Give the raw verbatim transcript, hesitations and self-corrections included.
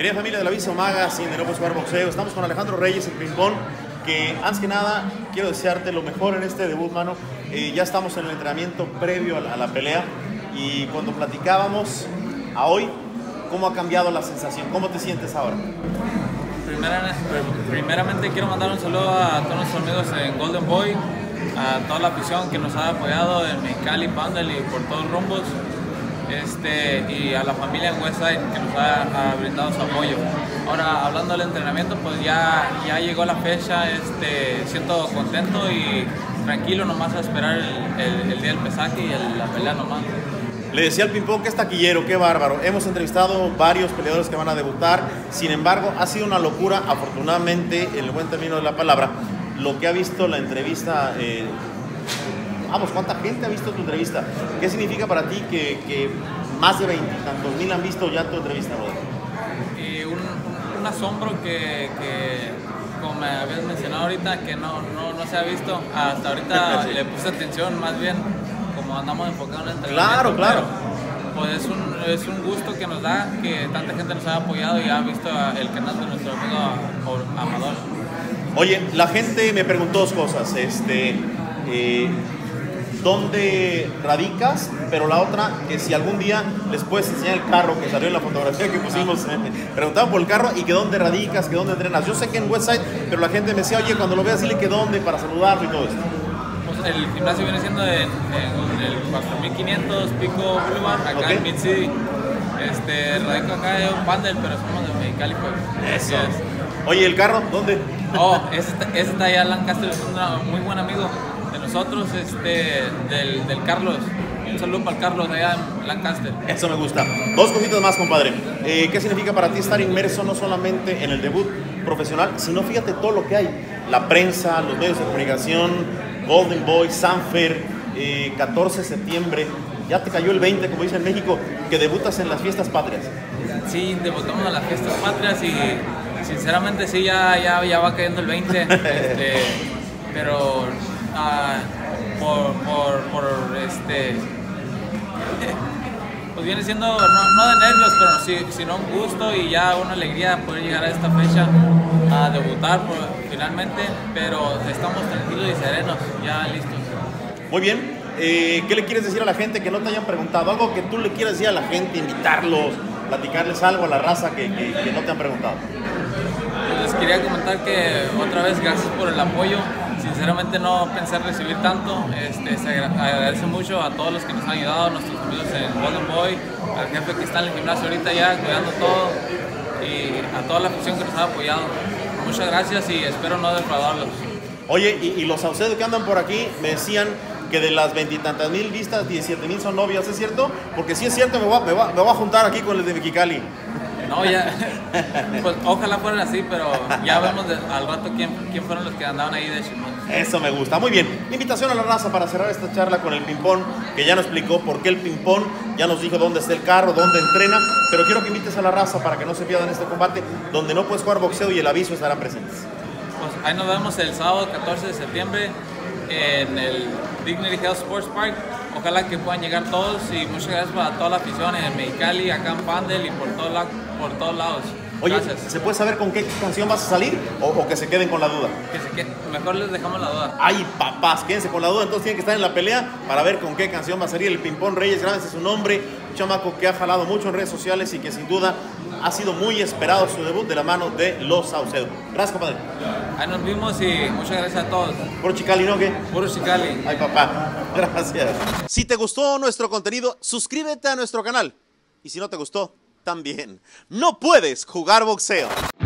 Querida familia de la Aviso Magazine, de No Puedes Jugar Boxeo, estamos con Alejandro Reyes, el ping-pong, que antes que nada quiero desearte lo mejor en este debut, mano. Eh, ya estamos en el entrenamiento previo a la, a la pelea y cuando platicábamos a hoy, ¿cómo ha cambiado la sensación? ¿Cómo te sientes ahora? Primera, primeramente quiero mandar un saludo a todos nuestros amigos en Golden Boy, a toda la afición que nos ha apoyado en Mexicali, Pandel y por todos rumbos, este, y a la familia en Westside que nos ha, ha brindado su apoyo. Ahora, hablando del entrenamiento, pues ya, ya llegó la fecha, este, siento contento y tranquilo nomás a esperar el, el, el día del pesaje y el, la pelea nomás. Le decía al ping-pong que es taquillero, qué bárbaro. Hemos entrevistado varios peleadores que van a debutar, sin embargo, ha sido una locura, afortunadamente, en el buen término de la palabra, lo que ha visto la entrevista. Eh, vamos, ¿cuánta gente ha visto tu entrevista? ¿Qué significa para ti que, que más de veintitantos mil han visto ya tu entrevista, brother? Y un, un, un asombro que, que, como me habías mencionado ahorita, que no, no, no se ha visto. Hasta ahorita sí. Le puse atención, más bien, como andamos enfocados en el entrenamiento. Claro, claro. Pues es un, es un gusto que nos da que tanta gente nos haya apoyado y ha visto el canal de nuestro amigo Amador. Oye, la gente me preguntó dos cosas. Este, eh, ¿dónde radicas? Pero la otra, que si algún día les puedes enseñar el carro que salió en la fotografía que pusimos. Eh, preguntaban por el carro y que dónde radicas, que dónde entrenas. Yo sé que en Westside, pero la gente me decía, oye, cuando lo veas, dile que dónde para saludarlo y todo esto. Pues el gimnasio viene siendo en, en el cuatro mil quinientos Pico Boulevard, acá okay. En Mid City. Este, radico acá en Pandel, pero somos de Mexicali, pues. Eso. Oye, ¿el carro? ¿Dónde? Oh, ese está, ese está allá, Lancaster, es un muy buen amigo de nosotros, este, del, del Carlos. Un saludo para el Carlos allá en Lancaster. Eso me gusta. Dos cositas más, compadre. Eh, ¿Qué significa para ti estar inmerso no solamente en el debut profesional, sino fíjate todo lo que hay? La prensa, los medios de comunicación, Golden Boy, Sanfer, eh, catorce de septiembre. Ya te cayó el veinte, como dicen en México, que debutas en las fiestas patrias. Sí, debutamos en las fiestas patrias y sinceramente sí, ya, ya, ya va cayendo el veinte. este, pero uh, por, por, por este... pues viene siendo, no, no de nervios, pero sí, sino un gusto y ya una alegría poder llegar a esta fecha a debutar por, finalmente, pero estamos tranquilos y serenos, ya listos. Muy bien, eh, ¿qué le quieres decir a la gente que no te hayan preguntado? Algo que tú le quieras decir a la gente, invitarlos, platicarles algo a la raza que, que, que no te han preguntado. Les quería comentar que otra vez gracias por el apoyo. Sinceramente no pensé recibir tanto, este, se agradece mucho a todos los que nos han ayudado, a nuestros amigos en Golden Boy, al jefe que está en el gimnasio ahorita ya cuidando todo y a toda la afición que nos ha apoyado. Muchas gracias y espero no defraudarlos. Oye, y, y los Saucedo que andan por aquí me decían que de las veintitantas mil vistas, diecisiete mil son novias, ¿es cierto? Porque si es cierto, me voy, a, me, voy a, me voy a juntar aquí con el de Mexicali. No, ya, pues ojalá fueran así, pero ya vemos de, al rato quién, quién fueron los que andaban ahí de Shimon. Eso me gusta, muy bien. Invitación a la raza para cerrar esta charla con el ping-pong, que ya nos explicó por qué el ping-pong, ya nos dijo dónde está el carro, dónde entrena, pero quiero que invites a la raza para que no se pierdan este combate, donde No Puedes Jugar Boxeo y El Aviso estarán presentes. Pues ahí nos vemos el sábado catorce de septiembre en el Dignity Health Sports Park. Ojalá que puedan llegar todos y muchas gracias para toda la afición en Mexicali, acá en Pandel y por, todo la, por todos lados. Oye, gracias. ¿se puede saber con qué canción vas a salir o, o que se queden con la duda? Que se queden, mejor les dejamos la duda. Ay, papás, quédense con la duda, entonces tienen que estar en la pelea para ver con qué canción va a salir el ping-pong. Reyes, gracias a su nombre, un chamaco que ha jalado mucho en redes sociales y que sin duda ha sido muy esperado su debut de la mano de los Saucedo. Gracias, compadre. Ahí nos vimos y muchas gracias a todos. Puro Chicali, ¿no? ¿Qué? Puro Chicali. Ay, papá. Gracias. Si te gustó nuestro contenido, suscríbete a nuestro canal. Y si no te gustó, también. No puedes jugar boxeo.